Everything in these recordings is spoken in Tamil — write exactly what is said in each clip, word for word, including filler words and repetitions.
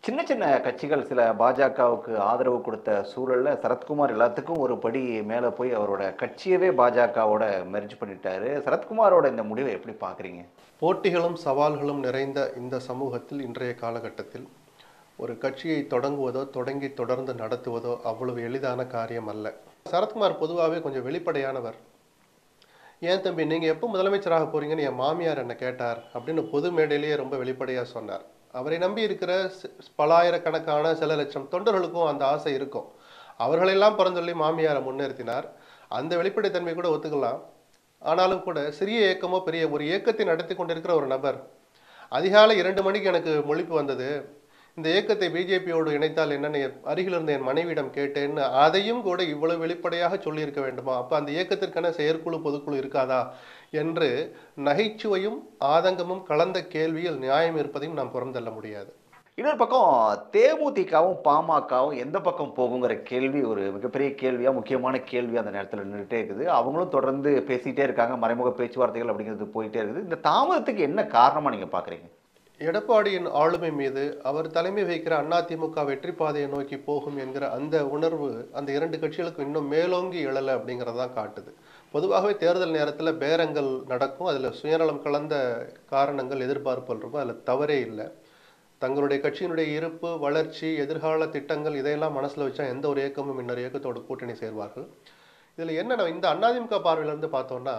சின்ன சின்ன கட்சிகள் சில பாஜகவுக்கு ஆதரவு கொடுத்த சூழல்ல சரத்குமார் எல்லாத்துக்கும் ஒரு படி மேல போய் அவரோட கட்சியவே பாஜகவோட மெர்ஜ் பண்ணிட்டாரு. சரத்குமாரோட இந்த முடிவை எப்படி பார்க்குறீங்க? போட்டிகளும் சவால்களும் நிறைந்த இந்த சமூகத்தில் இன்றைய காலகட்டத்தில் ஒரு கட்சியை தொடங்குவதோ தொடங்கி தொடர்ந்து நடத்துவதோ அவ்வளவு எளிதான காரியம் அல்ல. சரத்குமார் பொதுவாகவே கொஞ்சம் வெளிப்படையானவர். ஏன் தம்பி நீங்கள் எப்போ முதலமைச்சராக போறீங்கன்னு என் மாமியார் என்னை கேட்டார் அப்படின்னு பொது மேடையிலேயே ரொம்ப வெளிப்படையாக சொன்னார். அவரை நம்பி இருக்கிற பலாயிரக்கணக்கான சில லட்சம் தொண்டர்களுக்கும் அந்த ஆசை இருக்கும். அவர்களெல்லாம் பரந்தொல்லி மாமியாரை முன்னிறுத்தினார். அந்த வெளிப்படைத்தன்மை கூட ஒத்துக்கலாம். ஆனாலும் கூட சிறிய இயக்கமோ பெரிய ஒரு இயக்கத்தை நடத்தி கொண்டிருக்கிற ஒரு நபர் அதிகாலை இரண்டு மணிக்கு எனக்கு முழிப்பு வந்தது, இந்த இயக்கத்தை பிஜேபியோடு இணைத்தால் என்னன்னு அருகில் இருந்த என் மனைவியிடம் கேட்டேன்னு அதையும் கூட இவ்வளவு வெளிப்படையாக சொல்லியிருக்க வேண்டுமா? அப்போ அந்த இயக்கத்திற்கான செயற்குழு பொதுக்குழு இருக்காதா என்று நகைச்சுவையும் ஆதங்கமும் கலந்த கேள்வியில் நியாயம் இருப்பதையும் நாம் புறந்தள்ள முடியாது. இன்னொரு பக்கம் தேமுதிகவும் பாமகவும் எந்த பக்கம் போகுங்கிற கேள்வி ஒரு மிகப்பெரிய கேள்வியா, முக்கியமான கேள்வி அந்த நேரத்தில் நின்றுட்டே இருக்குது. அவங்களும் தொடர்ந்து பேசிட்டே இருக்காங்க, மறைமுக பேச்சுவார்த்தைகள் அப்படிங்கிறது போயிட்டே இருக்குது. இந்த தாமதத்துக்கு என்ன காரணமா நீங்க பாக்குறீங்க? எடப்பாடியின் ஆளுமை மீது அவர் தலைமை வைக்கிற அதிமுக வெற்றி பாதையை நோக்கி போகும் என்கிற அந்த உணர்வு அந்த இரண்டு கட்சிகளுக்கும் இன்னும் மேலோங்கி எழலை அப்படிங்கிறதான் காட்டுது. பொதுவாகவே தேர்தல் நேரத்தில் பேரங்கள் நடக்கும், அதில் சுயநலம் கலந்த காரணங்கள் எதிர்பார்ப்புகள் இருக்கும், அதில் தவறே இல்லை. தங்களுடைய கட்சியினுடைய இருப்பு, வளர்ச்சி, எதிர்கால திட்டங்கள் இதையெல்லாம் மனசில் வச்சா எந்த ஒரு இயக்கமும் இன்னொரு இயக்கத்தோடு கூட்டணி சேர்வார்கள். இதில் என்ன இந்த அதிமுக பார்வையிலிருந்து பார்த்தோம்னா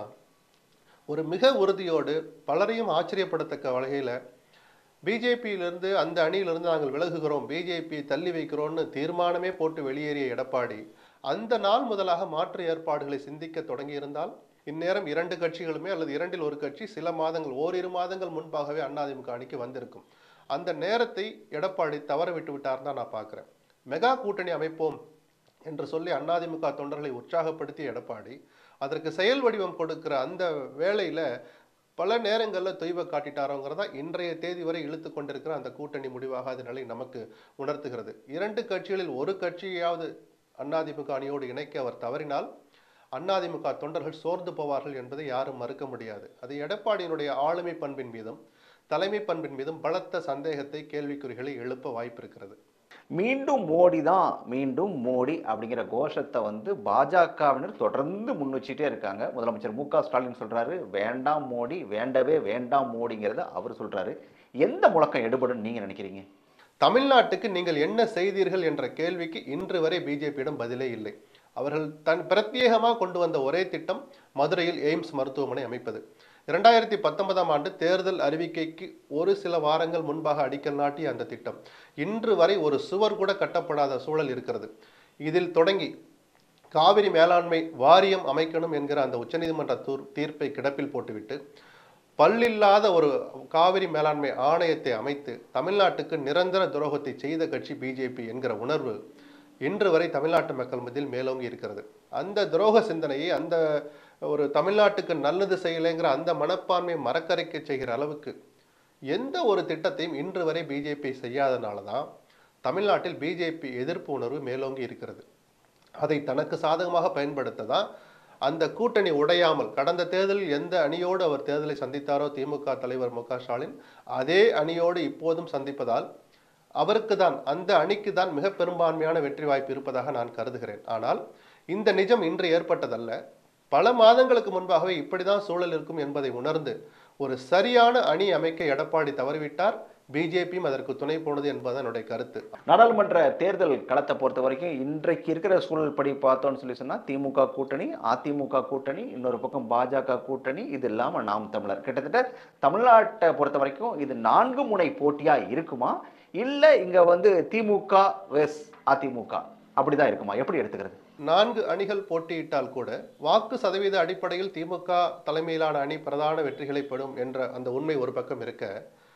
ஒரு மிக உறுதியோடு பலரையும் ஆச்சரியப்படத்தக்க வகையில் பிஜேபியிலிருந்து அந்த அணியிலிருந்து நாங்கள் விலகுகிறோம், பிஜேபி தள்ளி வைக்கிறோம்னு தீர்மானமே போட்டு வெளியேறிய எடப்பாடி அந்த நாள் முதலாக மாற்று ஏற்பாடுகளை சிந்திக்க தொடங்கியிருந்தால் இந்நேரம் இரண்டு கட்சிகளுமே அல்லது இரண்டில் ஒரு கட்சி சில மாதங்கள் ஓரிரு மாதங்கள் முன்பாகவே அதிமுக அணிக்கு வந்திருக்கும். அந்த நேரத்தை எடப்பாடி தவற விட்டு விட்டார் தான் நான் பார்க்குறேன். மெகா கூட்டணி அமைப்போம் என்று சொல்லி அதிமுக தொண்டர்களை உற்சாகப்படுத்திய எடப்பாடி அதற்கு செயல் வடிவம் கொடுக்கிற அந்த வேளையில பல நேரங்களில் தொய்வை காட்டிட்டாரோங்கிறதா இன்றைய தேதி வரை இழுத்து கொண்டிருக்கிற அந்த கூட்டணி முடிவாகாத நிலை நமக்கு உணர்த்துகிறது. இரண்டு கட்சிகளில் ஒரு கட்சியாவது அதிமுக அணியோடு இணைக்க அவர் தவறினால் அதிமுக தொண்டர்கள் சோர்ந்து போவார்கள் என்பதை யாரும் மறுக்க முடியாது. அது எடப்பாடியினுடைய ஆளுமை பண்பின் மீதும் தலைமை பண்பின் மீதும் பலத்த சந்தேகத்தை, கேள்விக்குறிகளை எழுப்ப வாய்ப்பு இருக்கிறது. மீண்டும் மோடி தான், மீண்டும் மோடி அப்படிங்கிற கோஷத்தை வந்து பாஜகவினர் தொடர்ந்து முன் வச்சுட்டே இருக்காங்க. முதலமைச்சர் மு க ஸ்டாலின் சொல்றாரு வேண்டாம் மோடி, வேண்டவே வேண்டாம் மோடிங்கிறத அவர் சொல்றாரு. எந்த முழக்கம் எடுபடும் நீங்க நினைக்கிறீங்க? தமிழ்நாட்டுக்கு நீங்கள் என்ன செய்தீர்கள் என்ற கேள்விக்கு இன்று வரை பிஜேபியிடம் பதிலே இல்லை. அவர்கள் தன் பிரத்யேகமாக கொண்டு வந்த ஒரே திட்டம் மதுரையில் எய்ம்ஸ் மருத்துவமனை அமைப்பது. இரண்டாயிரத்தி பத்தொன்பதாம் ஆண்டு தேர்தல் அறிவிக்கைக்கு ஒரு சில வாரங்கள் முன்பாக அடிக்கல் நாட்டிய அந்த திட்டம் இன்று வரை ஒரு சுவர் கூட கட்டப்படாத சூழல் இருக்கிறது. இதில் தொடங்கி காவிரி மேலாண்மை வாரியம் அமைக்கணும் என்கிற அந்த உச்சநீதிமன்ற தீர்ப்பை கிடப்பில் போட்டுவிட்டு பல்லில்லாத ஒரு காவிரி மேலாண்மை ஆணையத்தை அமைத்து தமிழ்நாட்டுக்கு நிரந்தர துரோகத்தை செய்த கட்சி பிஜேபி என்கிற உணர்வு இன்று வரை தமிழ்நாட்டு மக்கள் மத்தியில் மேலோங்கி இருக்கிறது. அந்த துரோக சிந்தனையை, அந்த ஒரு தமிழ்நாட்டுக்கு நல்லது செய்யலைங்கிற அந்த மனப்பான்மையை மறக்கரைக்க செய்கிற அளவுக்கு எந்த ஒரு திட்டத்தையும் இன்று வரை பிஜேபி செய்யாதனால தான் தமிழ்நாட்டில் பிஜேபி எதிர்ப்பு உணர்வு மேலோங்கி இருக்கிறது. அதை தனக்கு சாதகமாக பயன்படுத்த தான் அந்த கூட்டணி உடையாமல் கடந்த தேர்தலில் எந்த அணியோடு அவர் தேர்தலை சந்தித்தாரோ திமுக தலைவர் மு க ஸ்டாலின் அதே அணியோடு இப்போதும் சந்திப்பதால் அவருக்கு தான், அந்த அணிக்கு தான் மிக பெரும்பான்மையான வெற்றி வாய்ப்பு இருப்பதாக நான் கருதுகிறேன். ஆனால் இந்த நிஜம் இன்று ஏற்பட்டதல்ல. பல மாதங்களுக்கு முன்பாகவே இப்படிதான் சூழல் இருக்கும் என்பதை உணர்ந்து ஒரு சரியான அணி அமைக்க எடப்பாடி தவறிவிட்டார். பிஜேபியும் அதற்கு துணை போனது என்பது என்னுடைய கருத்து. நாடாளுமன்ற தேர்தல் களத்தை பொறுத்த வரைக்கும் இன்றைக்கு இருக்கிற சூழல் படி பார்த்தோம்னு சொல்லி சொன்னா திமுக கூட்டணி, அதிமுக கூட்டணி, இன்னொரு பக்கம் பாஜக கூட்டணி, இது இல்லாம நாம் தமிழர், கிட்டத்தட்ட தமிழ்நாட்டை பொறுத்த வரைக்கும் இது நான்கு முனை போட்டியா இருக்குமா, இல்ல இங்க வந்து திமுக வெஸ் அதிமுக அப்படிதான் இருக்குமா? எப்படி எடுத்துக்கிறது? நான்கு அணிகள் போட்டியிட்டால் கூட வாக்கு சதவீத அடிப்படையில் திமுக தலைமையிலான அணி பிரதான வெற்றிகளை பெறும் என்ற அந்த உண்மை ஒரு பக்கம் இருக்க,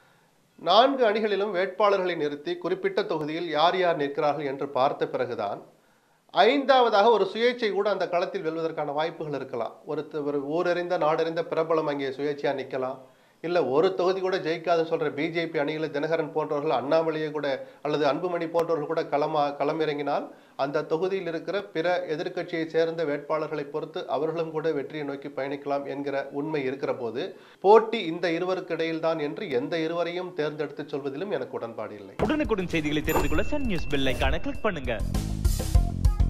நான்கு அணிகளிலும் வேட்பாளர்களை நிறுத்தி குறிப்பிட்ட தொகுதியில் யார் யார் நிற்கிறார்கள் என்று பார்த்த பிறகுதான் ஐந்தாவதாக ஒரு சுயேட்சை கூட அந்த களத்தில் வெல்வதற்கான வாய்ப்புகள் இருக்கலாம். ஒரு ஒரு ஊரறிந்த நாடறிந்த பிரபலம் அங்கே சுயேட்சையா நிற்கலாம். இல்ல ஒரு தொகுதி கூட ஜெயிக்காதுன்னு சொல்ற பிஜேபி அணியில தினகரன் போன்றவர்கள், அண்ணாமலையை கூட அல்லது அன்புமணி போன்றவர்கள் கூட களமா களமிறங்கினால் அந்த தொகுதியில் இருக்கிற பிற எதிர்க்கட்சியை சேர்ந்த வேட்பாளர்களை பொறுத்து அவர்களும் கூட வெற்றியை நோக்கி பயணிக்கலாம் என்கிற உண்மை இருக்கிற போது போட்டி இந்த இருவருக்கு இடையில் தான் என்று எந்த இருவரையும் தேர்ந்தெடுத்து சொல்வதிலும் எனக்கு உடன்பாடு இல்லை. உடனுக்குடன் செய்திகளை தெரிந்து கொள்ள சன் நியூஸ் பெல் ஐகானை கிளிக் பண்ணுங்க.